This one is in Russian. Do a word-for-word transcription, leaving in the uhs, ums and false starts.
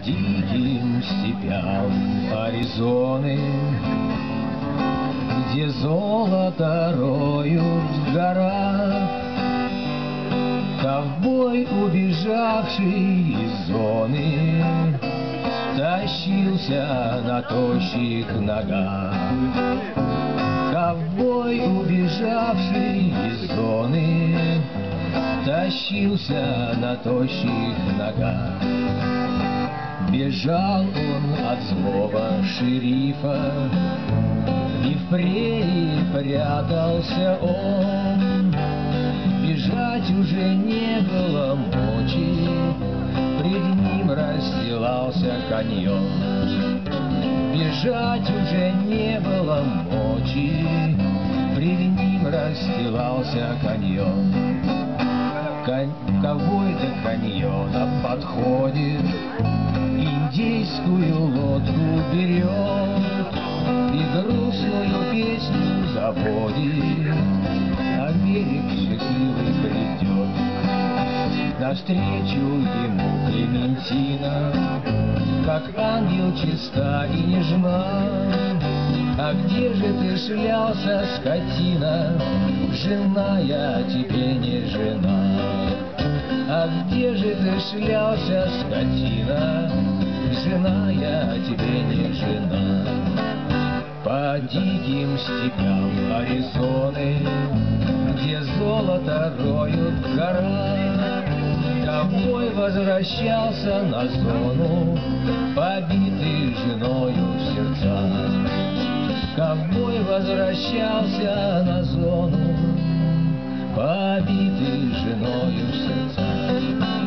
диким степям Аризоны, где золото роют в горах. Ковбой, убежавший из зоны, тащился на тощих ногах. Ковбой, убежавший из зоны, тащился на тощих ногах. Бежал он от злого шерифа, и в прерии прятался он. Бежать уже не было мочи, пред ним расстилался каньон. Бежать уже не было мочи, пред ним расстилался каньон. Конь, ковбой до каньона подходит, индейскую лодку берет и грустную песню заводит, а берег счастливый придет. Навстречу ему Клементина, как ангел чиста и нежна. А где же ты шлялся, скотина? Жена я тебе не жена. А где же ты шлялся, скотина? Жена я тебе не жена. По диким степям Аризоны, где золото роют в горах, ковбой возвращался на зону, побитый женою в сердцах. Ковбой возвращался на зону, побитый женою в сердцах.